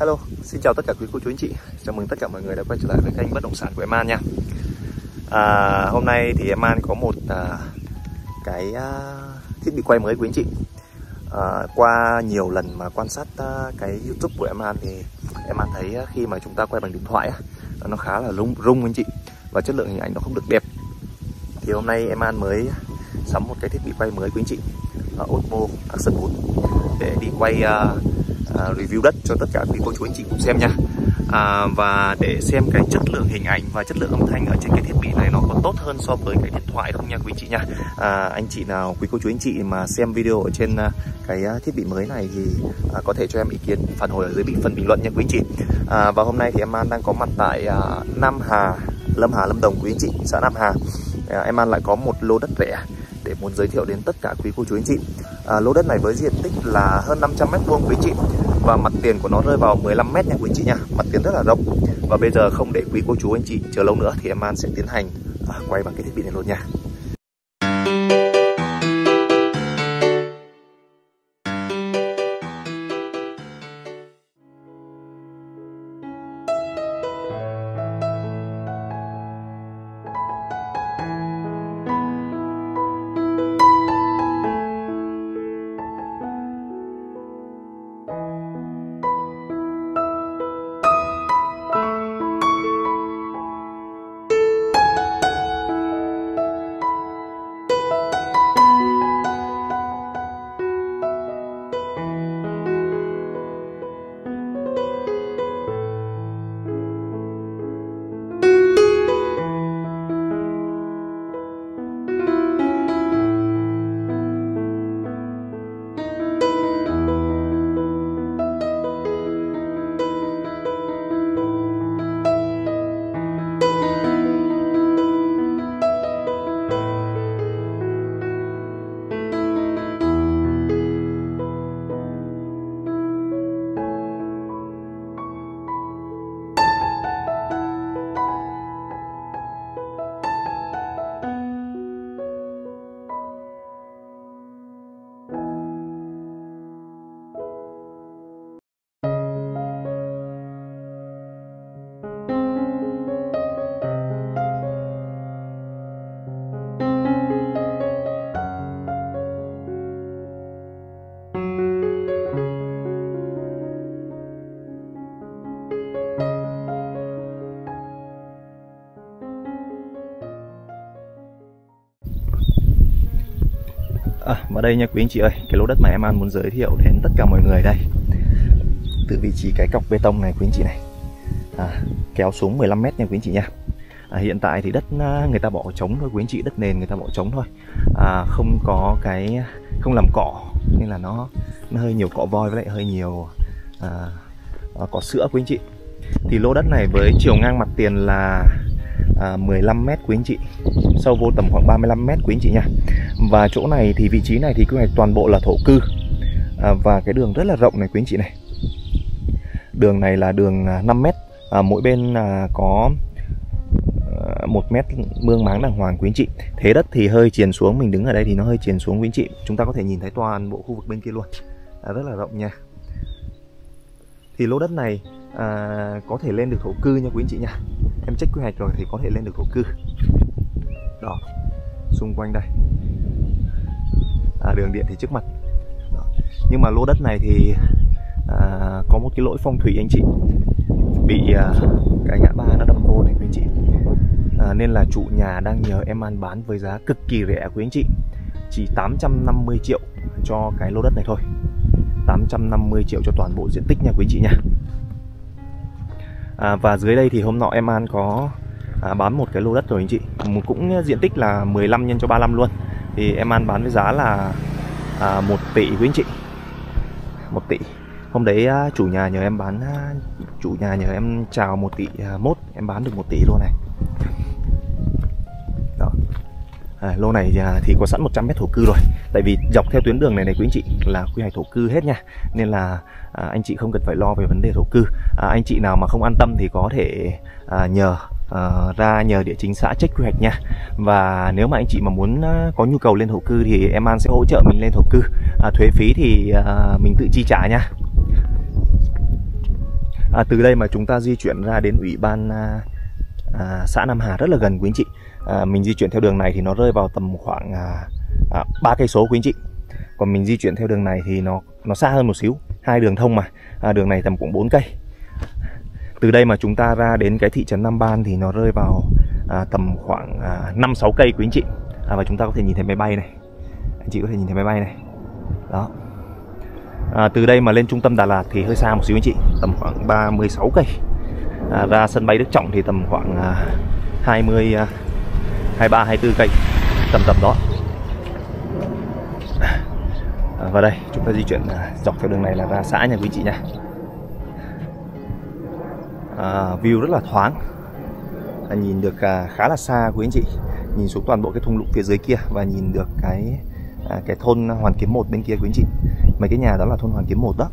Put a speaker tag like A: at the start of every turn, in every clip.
A: Hello, xin chào tất cả quý cô chú anh chị. Chào mừng tất cả mọi người đã quay trở lại với kênh bất động sản của em An nha. Hôm nay thì em An có một cái thiết bị quay mới quý anh chị. Qua nhiều lần mà quan sát cái YouTube của em An thì em An thấy khi mà chúng ta quay bằng điện thoại nó khá là rung anh chị, và chất lượng hình ảnh nó không được đẹp. Thì hôm nay em An mới sắm một cái thiết bị quay mới quý anh chị, Osmo Action 4 để đi quay review đất cho tất cả quý cô chú anh chị cùng xem nha. Và để xem cái chất lượng hình ảnh và chất lượng âm thanh ở trên cái thiết bị này nó có tốt hơn so với cái điện thoại không nha quý anh chị nha. Anh chị nào, quý cô chú anh chị mà xem video ở trên cái thiết bị mới này thì có thể cho em ý kiến phản hồi ở dưới phần bình luận nha quý anh chị. Và hôm nay thì em An đang có mặt tại Lâm Hà, Lâm Đồng quý anh chị, xã Nam Hà. Em An lại có một lô đất rẻ để muốn giới thiệu đến tất cả quý cô chú anh chị. Lô đất này với diện tích là hơn 500 m² quý chị, và mặt tiền của nó rơi vào 15 m nha quý chị nha. Mặt tiền rất là rộng. Và bây giờ không để quý cô chú anh chị chờ lâu nữa thì em An sẽ tiến hành quay bằng cái thiết bị này luôn nha. Và đây nha quý anh chị ơi, cái lô đất mà em An muốn giới thiệu đến tất cả mọi người đây. Từ vị trí cái cọc bê tông này quý anh chị này, kéo xuống 15 m nha quý anh chị nha. Hiện tại thì đất người ta bỏ trống thôi quý anh chị, đất nền người ta bỏ trống thôi, không làm cỏ nên là nó hơi nhiều cỏ voi với lại hơi nhiều cỏ sữa quý anh chị. Thì lô đất này với chiều ngang mặt tiền là 15 m quý anh chị, sâu vô tầm khoảng 35 m quý anh chị nha. Và chỗ này thì vị trí này thì quy hoạch toàn bộ là thổ cư, và cái đường rất là rộng này quý anh chị này. Đường này là đường 5 m, mỗi bên có 1 m mương máng đàng hoàng quý anh chị. Thế đất thì hơi chìm xuống, mình đứng ở đây thì nó hơi chìm xuống quý anh chị. Chúng ta có thể nhìn thấy toàn bộ khu vực bên kia luôn, rất là rộng nha. Thì lô đất này có thể lên được thổ cư nha quý anh chị nha. Em check quy hoạch rồi thì có thể lên được thổ cư. Đó, xung quanh đây, đường điện thì trước mặt. Đó. Nhưng mà lô đất này thì có một cái lỗi phong thủy anh chị, bị cái ngã ba nó đâm vô này quý anh chị. Nên là chủ nhà đang nhờ em An bán với giá cực kỳ rẻ quý anh chị, chỉ 850 triệu cho cái lô đất này thôi. 850 triệu cho toàn bộ diện tích nha quý anh chị nha. Và dưới đây thì hôm nọ em An có bán một cái lô đất rồi anh chị, cũng diện tích là 15 x 35 luôn. Thì em An bán với giá là 1 tỷ quý anh chị, 1 tỷ. Hôm đấy chủ nhà nhờ em bán, chủ nhà nhờ em chào 1 tỷ mốt, em bán được 1 tỷ luôn này. Đó. Lô này thì có sẵn 100 m thổ cư rồi. Tại vì dọc theo tuyến đường này quý anh chị là quy hoạch thổ cư hết nha. Nên là anh chị không cần phải lo về vấn đề thổ cư. Anh chị nào mà không an tâm thì có thể nhờ địa chính xã check quy hoạch nha. Và nếu mà anh chị mà muốn có nhu cầu lên thổ cư thì em An sẽ hỗ trợ mình lên thổ cư. Thuế phí thì mình tự chi trả nha. Từ đây mà chúng ta di chuyển ra đến ủy ban xã Nam Hà rất là gần quý anh chị. Mình di chuyển theo đường này thì nó rơi vào tầm khoảng 3 cây số quý anh chị. Còn mình di chuyển theo đường này thì nó xa hơn một xíu, hai đường thông mà. Đường này tầm khoảng 4 cây. Từ đây mà chúng ta ra đến cái thị trấn Nam Ban thì nó rơi vào tầm khoảng 5-6 cây quý anh chị. Và chúng ta có thể nhìn thấy máy bay này. Anh chị có thể nhìn thấy máy bay này. Đó. Từ đây mà lên trung tâm Đà Lạt thì hơi xa một xíu anh chị, tầm khoảng 36 cây. Ra sân bay Đức Trọng thì tầm khoảng 23-24 cây, tầm đó. Và đây chúng ta di chuyển dọc theo đường này là ra xã nha quý chị nha. View rất là thoáng, nhìn được khá là xa quý anh chị, nhìn xuống toàn bộ cái thung lũng phía dưới kia và nhìn được cái thôn Hoàn Kiếm 1 bên kia quý anh chị. Mấy cái nhà đó là thôn Hoàn Kiếm 1 đó.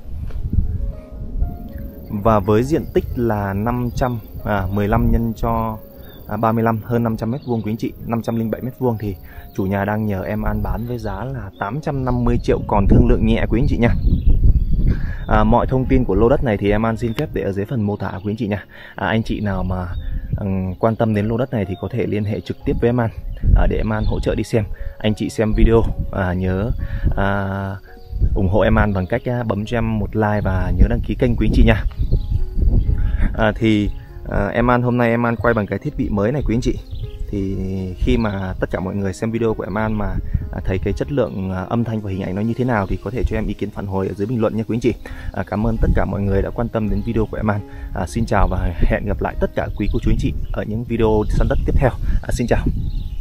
A: Và với diện tích là 15 nhân cho 35, hơn 500 m² quý anh chị, 507 m² thì chủ nhà đang nhờ em An bán với giá là 850 triệu, còn thương lượng nhẹ quý anh chị nha. Mọi thông tin của lô đất này thì em An xin phép để ở dưới phần mô tả quý anh chị nha. Anh chị nào mà quan tâm đến lô đất này thì có thể liên hệ trực tiếp với em An để em An hỗ trợ đi xem. Anh chị xem video nhớ ủng hộ em An bằng cách bấm cho em một like và nhớ đăng ký kênh quý anh chị nha. Em An hôm nay em An quay bằng cái thiết bị mới này quý anh chị. Thì khi mà tất cả mọi người xem video của em An mà thấy cái chất lượng âm thanh và hình ảnh nó như thế nào thì có thể cho em ý kiến phản hồi ở dưới bình luận nha quý anh chị. Cảm ơn tất cả mọi người đã quan tâm đến video của em An. Xin chào và hẹn gặp lại tất cả quý cô chú anh chị ở những video săn đất tiếp theo. Xin chào.